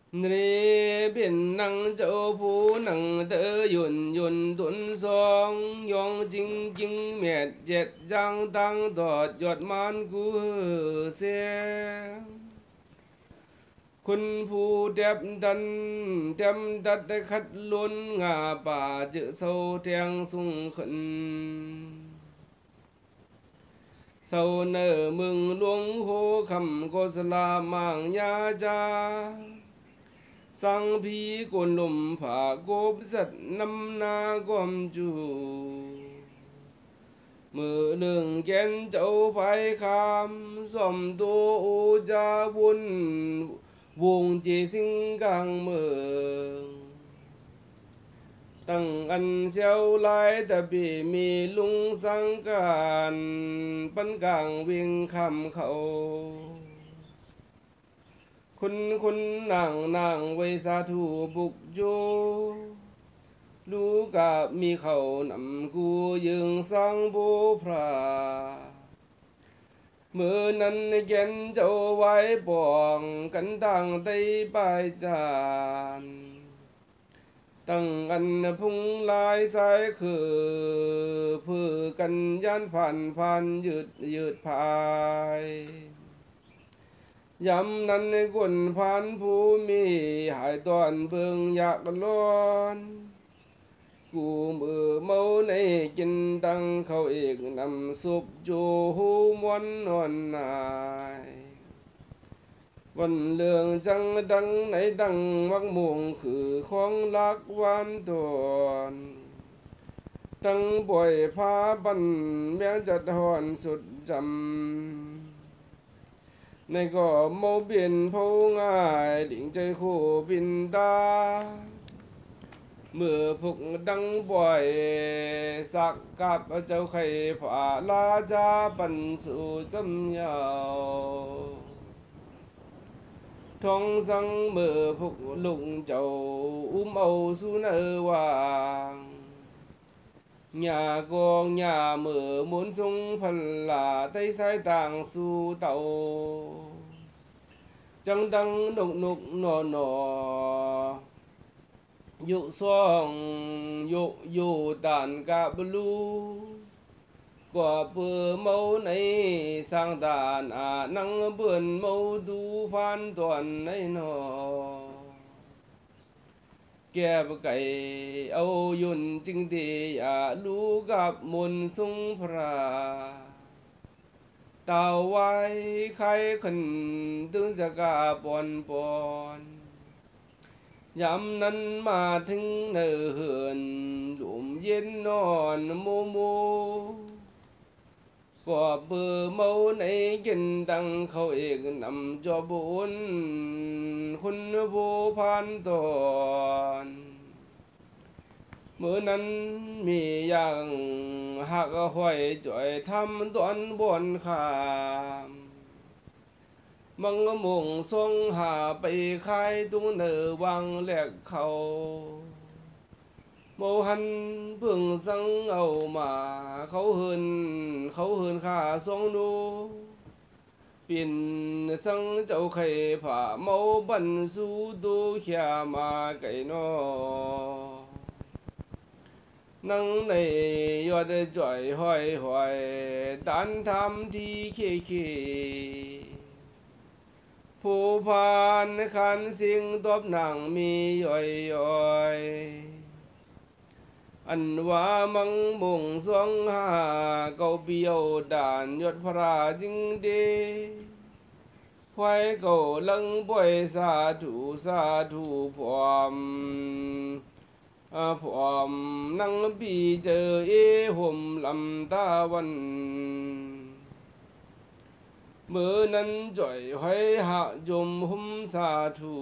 Nề biển năng châu phú năng đỡ yun yun tuấn song yong jing jing mệt jet giang tăng đọt giọt man cú xeคุณผู้đẹp khách luôn ngà bà chữ sâu theo sung khẩn sâu nở mừng luống hô khẩm cô sla mang nha cha sang phi cồn lùm phá cốp giật năm na gom chủ mở đường kén châu phái khám dòm tô ô cha buôn vùng chế sinh càng mở tăng ăn xeo lai ta bị mi lung sang càn bắn càng viên kham khẩuคุณนางไว้สาธุบุกโยลูกกับมีเขานำกูยึงสังบูพระเมื่อนั้นแกนเจ้าไว้ปองกันตั้งได้ปลายจานตั้งอันพุ่งลายสายคือเพื่อกันย่านผ่านยืดพายยำนั้นกุนพันผู้มีหายตอนเบิ่งอยากร้อนกูมือเมาในกินตังเขาเอกนำซุปจูหูมวนนอนนายวันเรื่องจังดังในดังมักมุงคือของรักวันตอนตั้งบ่อยพาบันแม้จะทอนสุดจำในก็โมเบียนผู้ง่ายหลิงใจคู่บินตาเมื่อพวกดังบ่อยสักกับเจ้าไข่ผาลาจาปันสู่จำยาวท้องสังเมื่อพวกลุงเจ้าเอาสู่เนวางnhà con nhà mở muốn dung phần là tay sai tàng su tàu chẳng đăng nục nục nọ nọ dụ xoong dụ tàn cả blu quả bờ mẫu này sang tàn năng bươn mẫu du phan toàn này nọ kẹp cày âu yun chính thì lũ gặp môn sung phra tàu vai khai khẩn tương gia cả bòn yam nan mà thinh nở hườn lụm yên non mô mô quả bờ mẫu này kinh tăng khẩu ích nằm cho bốnคุณผู้พันตอนเมื่อนั้นมีอย่างหักห้อยจ่อยทำตอนบนขามมังมุงทรงหาไปขายตุ้งเนอวังแหลกเขาโมหันเพิ่งสังเอามาเขาเฮินข้าทรงดูปินสังเจ้าไข่ผ่าเมาบันสูดูเขียมาไก่นอนั่งในยอดจ่อยห้อยตันทำที่เคผู้พานขันสิงตบหนังมีย่อยอันว่ามังมุงสวงหาเกาเปียวด่านยศพระจิงเดควายเก่าลังบ่อยสาธุพร้อมนั่งปีเจอห่มลำตาวันเมื่อนั้นจ่อยห้อยหะยมหุ่มสาธุ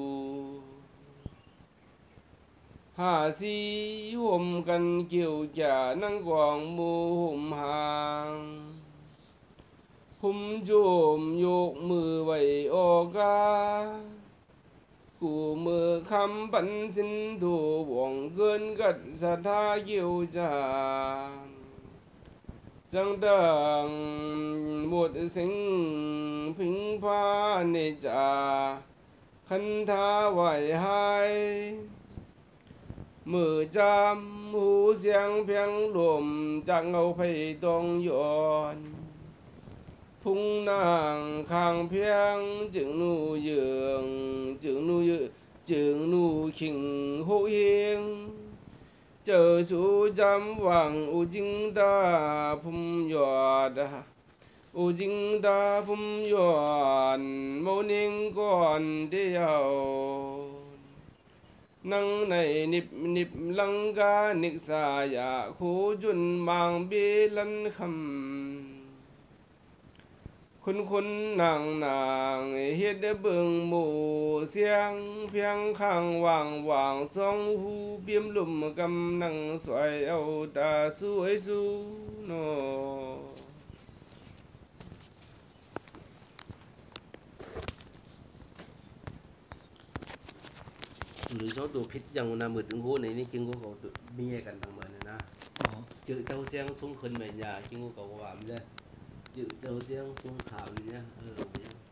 หาสีห่มกันเกี่ยวแก่นั่งกวางมูห่มหางหุ่มโยมโยกมือไว้ออกากูมือคำปันสินถูวงเกินกัดสถาเกี่ยวจานจังดังหมดสิ่งพิงพาเนจาคันทาไหวหายมือจำหูเสียงเพียงลมจากเงาไฟตองย้อนพุ่งนางข้างเพียงจึงนูเยืองจึงนูเยืจึงนูขิงโหเฮงเจอสู่จำหวังอุจิงดาพุ่มยอดอุจิงดาพุ่มยอดโมนิงก่อนเดียวนังในนิบลังกานิกสายาคูจุนบางเบลันคำคุณนางเฮ็ดเบิ่งหมู่เสียงเพียงข้างว่างสองหูเบียมลมกำนังสวยเอาตาสวยสู้โนหรือsố đồ phít dòng là mượt từng hô này nên kinh có biaกันthằng mình nè chữ châu xiang sung khẩn mày nhà kinh có làm ra chữ châu xiang sung khảo nhá